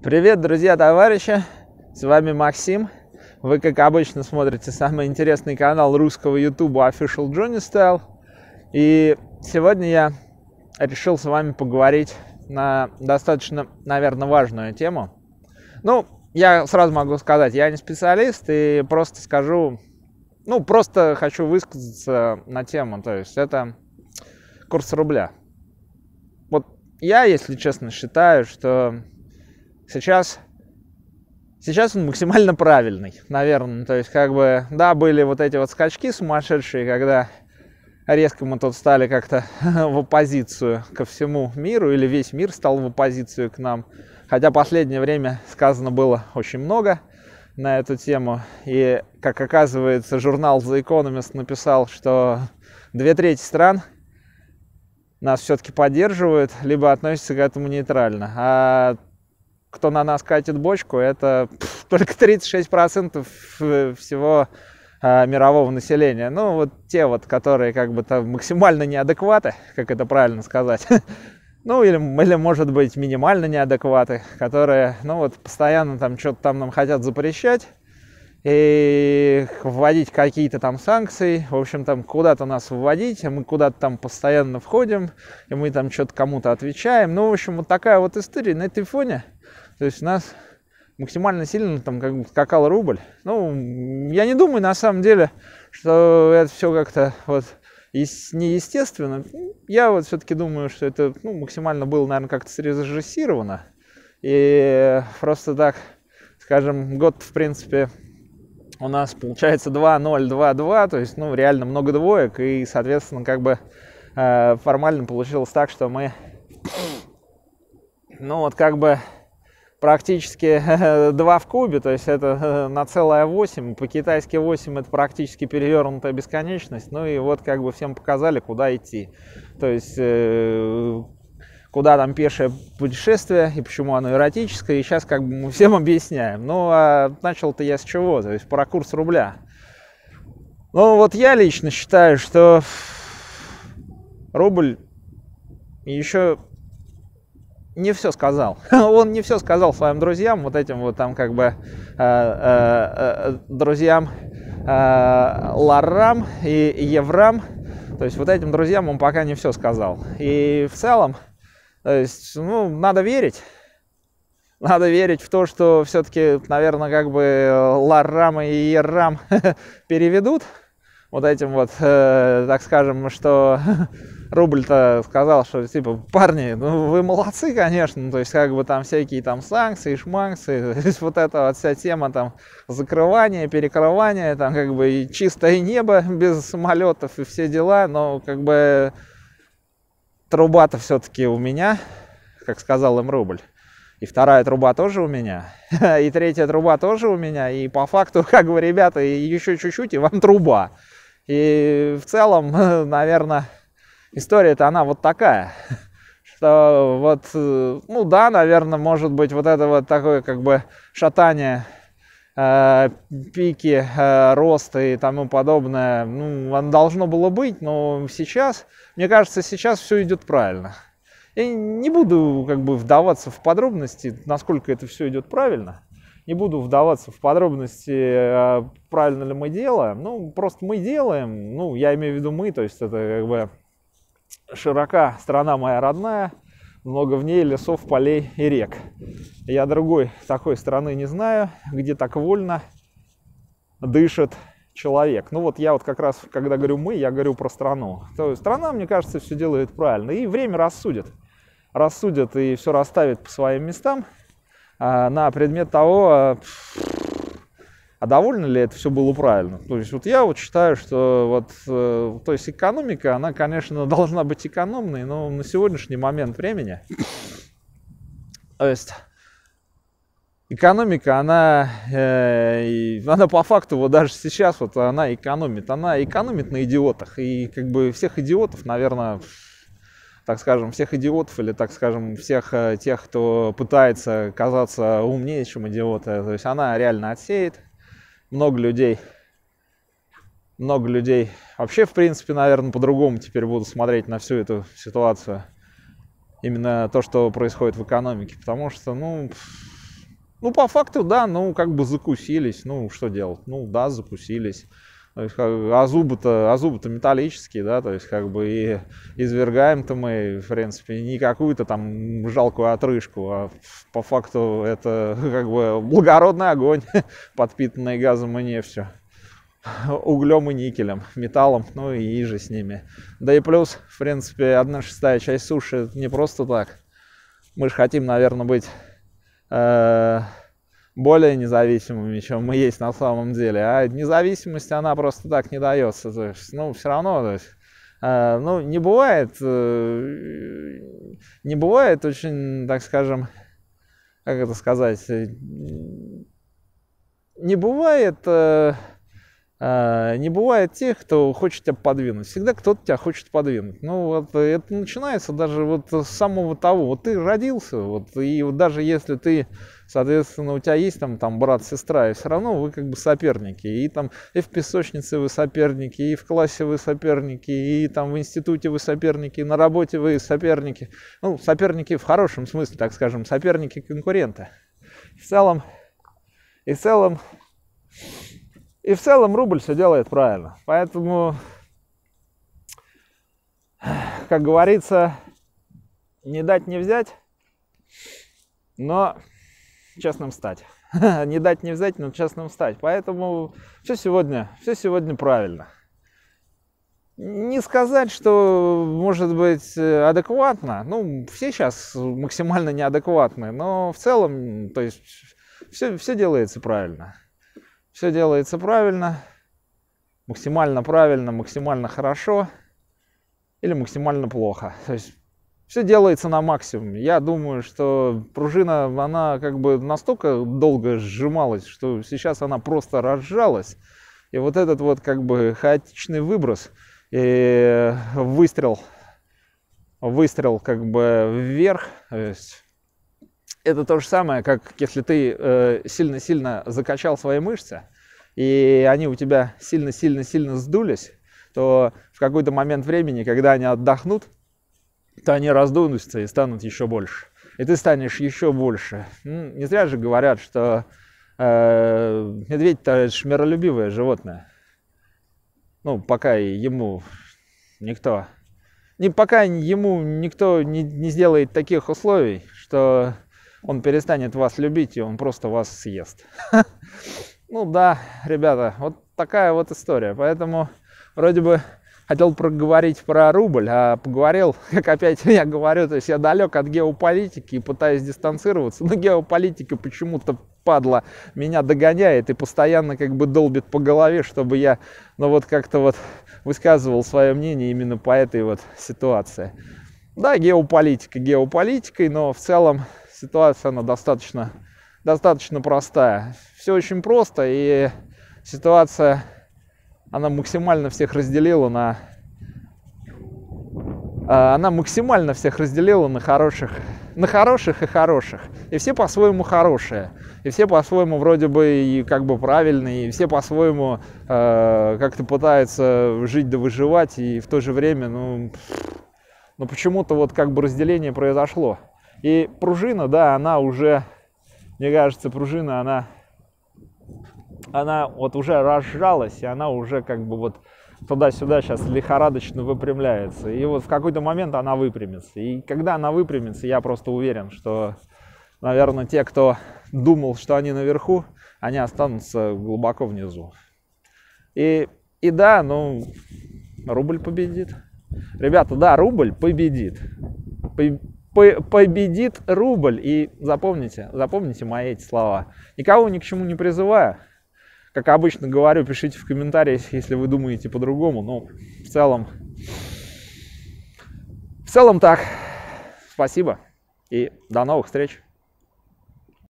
Привет, друзья, товарищи! С вами Максим. Вы, как обычно, смотрите самый интересный канал русского ютуба Official Johnny Style. И сегодня я решил с вами поговорить на достаточно, наверное, важную тему. Ну, я сразу могу сказать, я не специалист и просто скажу, просто хочу высказаться на тему. То есть это курс рубля. Вот я, если честно, считаю, что Сейчас он максимально правильный, наверное. То есть, да, были вот эти вот скачки сумасшедшие, когда резко мы тут стали как-то в оппозицию ко всему миру, или весь мир стал в оппозицию к нам. Хотя последнее время сказано было очень много на эту тему. И, как оказывается, журнал The Economist написал, что 2/3 стран нас все-таки поддерживают, либо относятся к этому нейтрально. А кто на нас катит бочку, это только 36% всего мирового населения. Ну, вот те вот, которые там максимально неадекваты, как это правильно сказать. Ну, или может быть, минимально неадекваты, которые, постоянно там что-то там нам хотят запрещать и вводить какие-то там санкции, в общем, там куда-то нас вводить, а мы куда-то там постоянно входим, и мы там что-то кому-то отвечаем. Ну, в общем, вот такая вот история на этой фоне. То есть у нас максимально сильно там скакал рубль. Ну, я не думаю, на самом деле, что это все как-то вот неестественно. Я вот все-таки думаю, что это максимально было, наверное, как-то срежиссировано. И просто так, скажем, год, в принципе, у нас получается 2-0, 2-2, то есть, реально много двоек, и, соответственно, формально получилось так, что мы, практически 2 в кубе, то есть это на целое 8, по-китайски 8 это практически перевернутая бесконечность, и вот всем показали, куда идти, то есть куда там пешее путешествие и почему оно эротическое, и сейчас мы всем объясняем. Ну, а начал-то я с чего, то есть про курс рубля. Ну, вот я лично считаю, что рубль еще не все сказал. Он не все сказал своим друзьям, вот этим вот там друзьям ларам и еврам. То есть вот этим друзьям он пока не все сказал. И в целом, то есть, надо верить. Надо верить в то, что все-таки, наверное, ларам и ерам переведут. Вот этим вот, так скажем, что рубль-то сказал, что типа, парни, вы молодцы, конечно, то есть там всякие там санкции, шманкции, то есть вот эта вот вся тема там закрывания, перекрывания, там и чистое небо без самолетов и все дела, но труба-то все-таки у меня, как сказал им рубль. И вторая труба тоже у меня, и третья труба тоже у меня, и по факту, ребята, еще чуть-чуть, и вам труба. И в целом, наверное, история-то она вот такая, что вот, да, наверное, может быть вот это вот такое шатание, пики роста и тому подобное, оно должно было быть, но сейчас, мне кажется, сейчас все идет правильно. Я не буду вдаваться в подробности, насколько это все идет правильно. Не буду вдаваться в подробности, правильно ли мы делаем. Просто мы делаем, я имею в виду мы, то есть это широка страна моя родная, много в ней лесов, полей и рек. Я другой такой страны не знаю, где так вольно дышит человек. Я как раз, когда говорю мы, я говорю про страну. То есть страна, мне кажется, все делает правильно. И время рассудит. Рассудит и все расставит по своим местам. На предмет того, а довольно ли это все было правильно. То есть я считаю, что то есть экономика, она, конечно, должна быть экономной, но на сегодняшний момент времени, то есть экономика, она по факту даже сейчас она экономит на идиотах, и всех идиотов, наверное, так скажем, всех идиотов или, так скажем, всех тех, кто пытается казаться умнее, чем идиоты. То есть она реально отсеет. Много людей вообще, в принципе, наверное, по-другому теперь будут смотреть на всю эту ситуацию. Именно то, что происходит в экономике. Потому что, Ну, по факту, да, ну, как бы закусились. Ну, что делать? Ну, да, закусились. То есть, а зубы-то металлические, да, то есть, как бы, и извергаем-то мы, в принципе, не какую-то там жалкую отрыжку, а по факту это, как бы, благородный огонь, подпитанный газом и нефтью, углем и никелем, металлом, ну и же с ними. Да и плюс, в принципе, 1/6 часть суши это не просто так. Мы же хотим, наверное, быть более независимыми, чем мы есть на самом деле. А независимость, она просто так не дается. То есть, ну, все равно, то есть, ну, не бывает очень, так скажем, как это сказать, не бывает тех, кто хочет тебя подвинуть. Всегда кто-то тебя хочет подвинуть. Ну, вот это начинается даже вот с самого того. Вот ты родился, вот, и вот даже если ты, соответственно, у тебя есть там брат, сестра, и все равно вы как бы соперники. И там и в песочнице вы соперники, и в классе вы соперники, и там в институте вы соперники, и на работе вы соперники. Ну, соперники в хорошем смысле, так скажем, соперники-конкуренты. И в целом рубль все делает правильно. Поэтому, как говорится, не дать не взять, но честным стать. Не дать не взять, но честным стать. Поэтому все сегодня правильно. Не сказать, что может быть адекватно. Ну, все сейчас максимально неадекватны, но в целом, то есть, все делается правильно. Все делается правильно, максимально хорошо или максимально плохо. То есть все делается на максимуме. Я думаю, что пружина, она как бы настолько долго сжималась, что сейчас она просто разжалась. И вот этот вот как бы хаотичный выброс и выстрел как бы вверх, то есть это то же самое, как если ты сильно-сильно закачал свои мышцы, и они у тебя сильно-сильно сдулись, то в какой-то момент времени, когда они отдохнут, то они раздунутся и станут еще больше. И ты станешь еще больше. Не зря же говорят, что медведь-то миролюбивое животное. Ну, пока ему никто не сделает таких условий, что он перестанет вас любить, и он просто вас съест. Ну да, ребята, вот такая вот история. Поэтому вроде бы хотел проговорить про рубль, а поговорил, как опять я говорю, то есть я далек от геополитики и пытаюсь дистанцироваться, но геополитика почему-то, падла, меня догоняет и постоянно как бы долбит по голове, чтобы я, ну вот как-то вот высказывал свое мнение именно по этой вот ситуации. Да, геополитика геополитикой, но в целом ситуация, она достаточно простая. Все очень просто, и ситуация, она максимально всех разделила на хороших и хороших. И все по-своему хорошие. И все по-своему вроде бы и как бы правильные. И все по-своему как-то пытаются жить да выживать. И в то же время, ну почему-то вот как бы разделение произошло. И пружина, да, она уже, мне кажется, она вот уже разжалась, и она уже как бы вот туда-сюда сейчас лихорадочно выпрямляется. И вот в какой-то момент она выпрямится. И когда она выпрямится, я просто уверен, что, наверное, те, кто думал, что они наверху, они останутся глубоко внизу. И да, ну, рубль победит. Ребята, да, рубль победит. Победит рубль. И запомните мои эти слова. Никого ни к чему не призываю. Как обычно говорю, пишите в комментариях, если вы думаете по-другому. Но в целом так. Спасибо и до новых встреч.